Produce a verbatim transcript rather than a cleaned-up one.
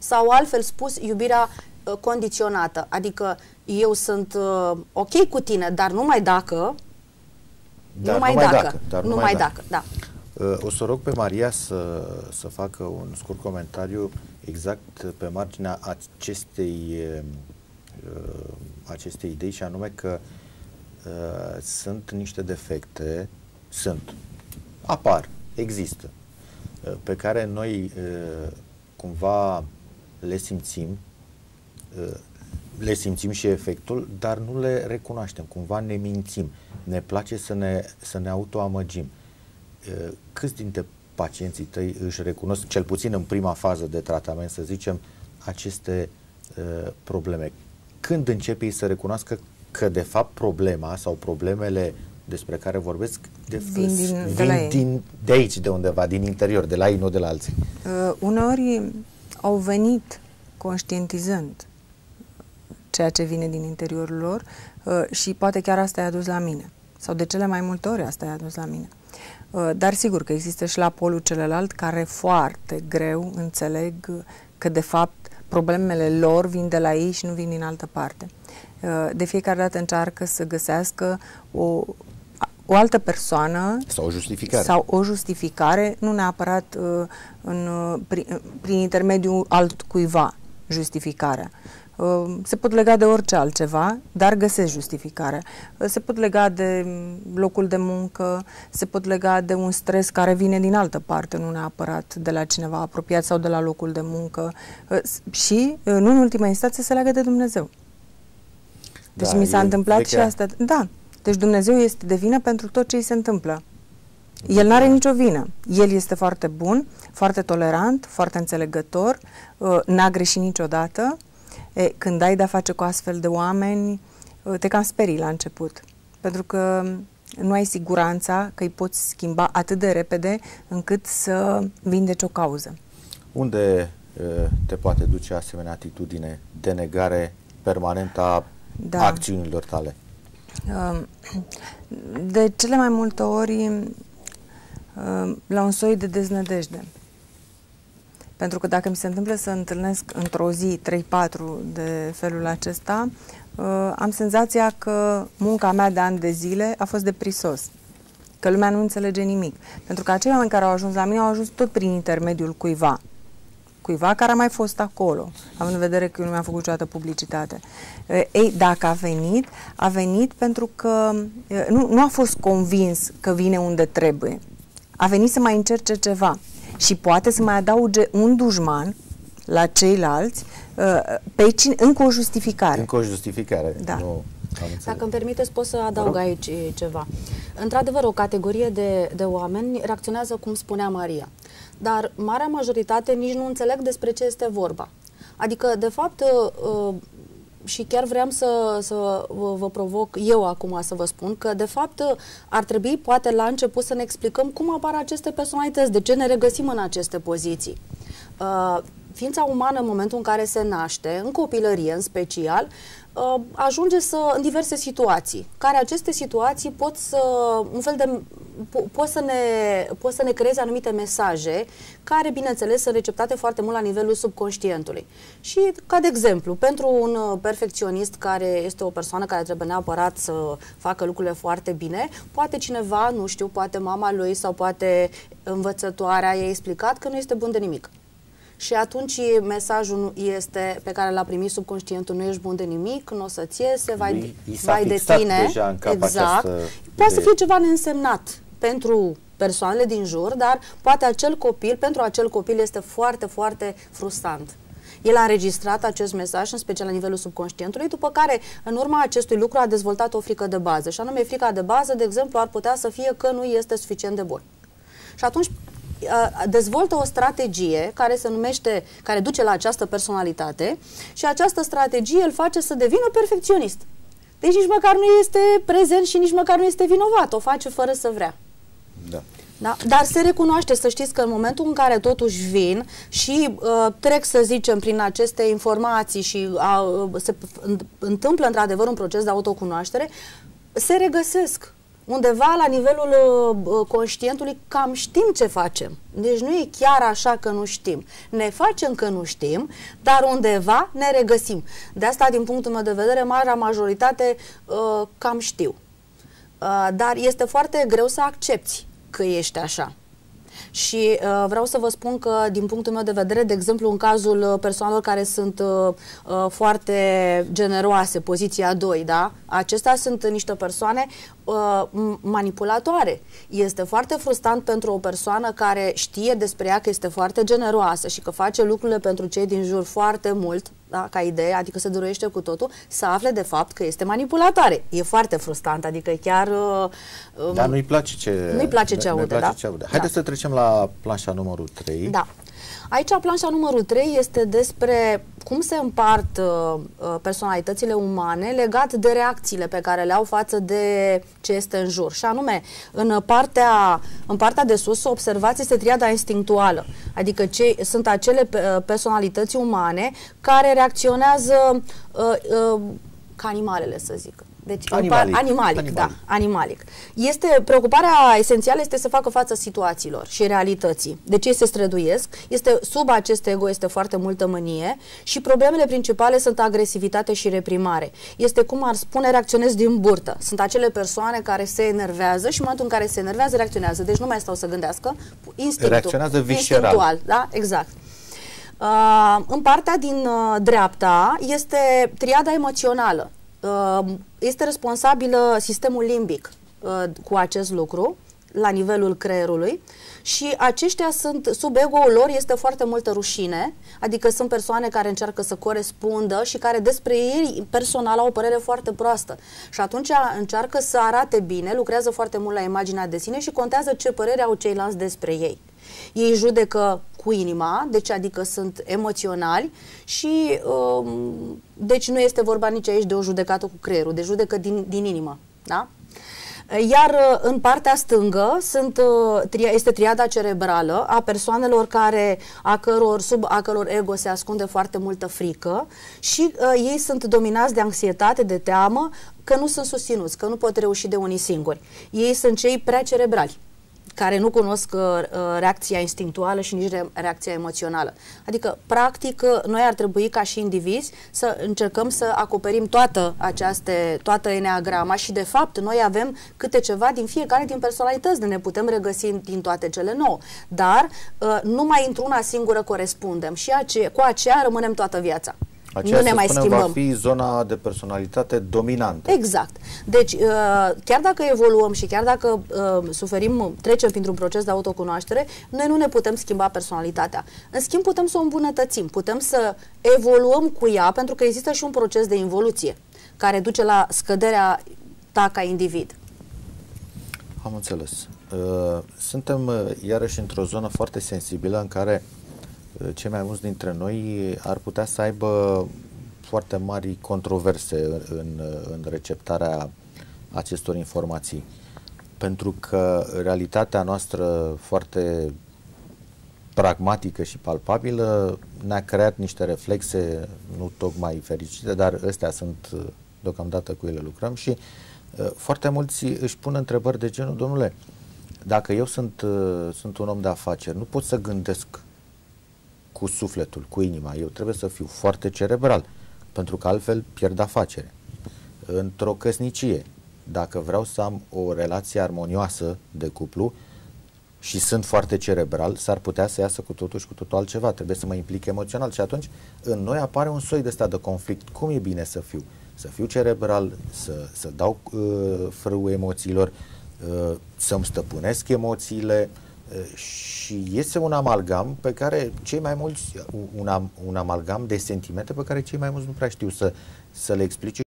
sau altfel spus, iubirea uh, condiționată. Adică eu sunt uh, ok cu tine, dar numai dacă, dar numai, numai dacă, dacă, dar numai, numai dacă, dacă. da. Uh, o să rog pe Maria să, să facă un scurt comentariu exact pe marginea acestei, uh, acestei idei, și anume că uh, sunt niște defecte, sunt, apar, există, uh, pe care noi uh, cumva le simțim, uh, le simțim și efectul, dar nu le recunoaștem, cumva ne mințim, ne place să ne, să ne autoamăgim. Uh, câți dintre pacienții tăi își recunosc, cel puțin în prima fază de tratament, să zicem, aceste uh, probleme? Când începe ei să recunoască că, de fapt, problema sau problemele despre care vorbesc de, vin, din, vin de, la din, de aici, de undeva, din interior, de la ei, nu de la alții? Uh, uneori au venit conștientizând ceea ce vine din interiorul lor uh, și poate chiar asta i-a dus la mine. Sau de cele mai multe ori asta i-a dus la mine. Uh, dar sigur că există și la polul celălalt care foarte greu înțeleg că de fapt problemele lor vin de la ei și nu vin din altă parte. Uh, de fiecare dată încearcă să găsească o, o altă persoană sau o justificare, sau o justificare, nu neapărat uh, în, uh, prin, prin intermediul altcuiva justificarea. Uh, se pot lega de orice altceva, dar găsesc justificarea. Uh, se pot lega de locul de muncă, se pot lega de un stres care vine din altă parte, nu neapărat de la cineva apropiat sau de la locul de muncă. Uh, și, uh, nu în ultima instanță, se leagă de Dumnezeu. Deci da, mi s-a întâmplat vechea... și asta. Da. Deci Dumnezeu este de vină pentru tot ce îi se întâmplă. El n-are nicio vină. El este foarte bun, foarte tolerant, foarte înțelegător, uh, n-a greșit niciodată. E, când ai de-a face cu astfel de oameni, te cam sperii la început. Pentru că nu ai siguranța că îi poți schimba atât de repede încât să vindeci o cauză. Unde te poate duce asemenea atitudine de negare permanentă a da. acțiunilor tale? De cele mai multe ori la un soi de deznădejde. Pentru că dacă mi se întâmplă să întâlnesc într-o zi trei patru de felul acesta, uh, am senzația că munca mea de ani de zile a fost de prisos. Că lumea nu înțelege nimic. Pentru că acei oameni care au ajuns la mine au ajuns tot prin intermediul cuiva. Cuiva care a mai fost acolo, având în vedere că eu nu mi-am făcut niciodată publicitate. Uh, ei, dacă a venit, a venit pentru că uh, nu, nu a fost convins că vine unde trebuie. A venit să mai încerce ceva. Și poate să mai adauge un dușman la ceilalți pe cine, încă o justificare. Încă o justificare. Da. Nu, dacă îmi permiteți, pot să adaug aici ceva. Într-adevăr, o categorie de, de oameni reacționează cum spunea Maria. Dar marea majoritate nici nu înțeleg despre ce este vorba. Adică, de fapt, și chiar vreau să, să vă provoc eu acum să vă spun că, de fapt, ar trebui, poate, la început să ne explicăm cum apar aceste personalități, de ce ne regăsim în aceste poziții. Uh, ființa umană, în momentul în care se naște, în copilărie în special, uh, ajunge să, în diverse situații, care aceste situații pot să, un fel de, po, pot să ne, pot să ne creeze anumite mesaje care, bineînțeles, sunt receptate foarte mult la nivelul subconștientului. Și, ca de exemplu, pentru un perfecționist care este o persoană care trebuie neapărat să facă lucrurile foarte bine, poate cineva, nu știu, poate mama lui sau poate învățătoarea i-a explicat că nu este bun de nimic. Și atunci mesajul este pe care l-a primit subconștientul: nu ești bun de nimic, nu o să-ți iese, vai, vai de tine. Exact. Poate să fie ceva neînsemnat pentru persoanele din jur, dar poate acel copil, pentru acel copil este foarte, foarte frustrant. El a înregistrat acest mesaj, în special la nivelul subconștientului, după care, în urma acestui lucru, a dezvoltat o frică de bază. Și anume, frica de bază, de exemplu, ar putea să fie că nu este suficient de bun. Și atunci dezvoltă o strategie care se numește, care duce la această personalitate, și această strategie îl face să devină perfecționist. Deci nici măcar nu este prezent și nici măcar nu este vinovat, o face fără să vrea. Da. Da? Dar se recunoaște, să știți, că în momentul în care totuși vin și uh, trec, să zicem, prin aceste informații și uh, se întâmplă într-adevăr un proces de autocunoaștere, se regăsesc. undeva la nivelul uh, conștientului cam știm ce facem. Deci nu e chiar așa că nu știm. Ne facem că nu știm, dar undeva ne regăsim. De asta, din punctul meu de vedere, marea majoritate uh, cam știu. Uh, dar este foarte greu să accepti că ești așa. Și uh, vreau să vă spun că, din punctul meu de vedere, de exemplu, în cazul uh, persoanelor care sunt uh, uh, foarte generoase, poziția doi, da? Acestea sunt niște persoane uh, manipulatoare. Este foarte frustrant pentru o persoană care știe despre ea că este foarte generoasă și că face lucrurile pentru cei din jur foarte mult, da, ca idee, adică se dăruiește cu totul, să afle de fapt că este manipulatoare. E foarte frustrant, adică chiar... Uh, Dar nu-i place ce, nu-i place ce aude, da? ce aude. Haideți da. să trecem la planșa numărul trei. Da. Aici, planșa numărul trei este despre cum se împart uh, personalitățile umane legat de reacțiile pe care le au față de ce este în jur. Și anume, în partea, în partea de sus, observați, este triada instinctuală. Adică ce, sunt acele personalități umane care reacționează uh, uh, ca animalele, să zic. Deci, animalic. Animalic, animalic, da, animalic. Este, preocuparea esențială este să facă față situațiilor și realității. De ce se străduiesc? Este, sub acest ego este foarte multă mânie și problemele principale sunt agresivitate și reprimare. Este, cum ar spune, reacționez din burtă. Sunt acele persoane care se enervează și în momentul în care se enervează, reacționează. Deci nu mai stau să gândească. Instinctul. Reacționează visceral. Instinctual, da? Exact. Uh, în partea din uh, dreapta este triada emoțională. Este responsabilă sistemul limbic uh, cu acest lucru la nivelul creierului și aceștia sunt, sub ego-ul lor este foarte multă rușine, adică sunt persoane care încearcă să corespundă și care despre ei personal au o părere foarte proastă și atunci încearcă să arate bine, lucrează foarte mult la imaginea de sine și contează ce părere au ceilalți despre ei. Ei judecă cu inima, deci adică sunt emoționali și um, deci nu este vorba nici aici de o judecată cu creierul, de judecă din, din inimă, da? Iar în partea stângă sunt, este triada cerebrală a persoanelor care, a căror, sub a căror ego se ascunde foarte multă frică și uh, ei sunt dominați de anxietate, de teamă, că nu sunt susținuți, că nu pot reuși de unii singuri. Ei sunt cei prea cerebrali, care nu cunosc uh, reacția instinctuală și nici re reacția emoțională. Adică, practic, noi ar trebui ca și indivizi să încercăm să acoperim toată aceaste, toată eneagrama și, de fapt, noi avem câte ceva din fiecare din personalități, de ne putem regăsi din toate cele nouă. Dar uh, numai într-una singură corespundem și ace cu aceea rămânem toată viața. Aceea, nu ne mai schimbăm. Va fi zona de personalitate dominantă. Exact. Deci, chiar dacă evoluăm și chiar dacă suferim, trecem printr-un proces de autocunoaștere, noi nu ne putem schimba personalitatea. În schimb, putem să o îmbunătățim, putem să evoluăm cu ea, pentru că există și un proces de involuție care duce la scăderea ta ca individ. Am înțeles. Suntem iarăși într-o zonă foarte sensibilă în care cei mai mulți dintre noi ar putea să aibă foarte mari controverse în, în receptarea acestor informații. Pentru că realitatea noastră foarte pragmatică și palpabilă ne-a creat niște reflexe nu tocmai fericite, dar astea sunt, deocamdată cu ele lucrăm și uh, foarte mulți își pun întrebări de genul, domnule, dacă eu sunt, uh, sunt un om de afaceri, nu pot să gândesc cu sufletul, cu inima. Eu trebuie să fiu foarte cerebral, pentru că altfel pierd afacere. Într-o căsnicie, dacă vreau să am o relație armonioasă de cuplu și sunt foarte cerebral, s-ar putea să iasă cu totul și cu totul altceva. Trebuie să mă implic emoțional și atunci în noi apare un soi de ăsta de conflict. Cum e bine să fiu? Să fiu cerebral, să, să dau uh, frâu emoțiilor, uh, să-mi stăpânesc emoțiile, și este un amalgam pe care cei mai mulți, un, am, un amalgam de sentimente pe care cei mai mulți nu prea știu să, să le explice.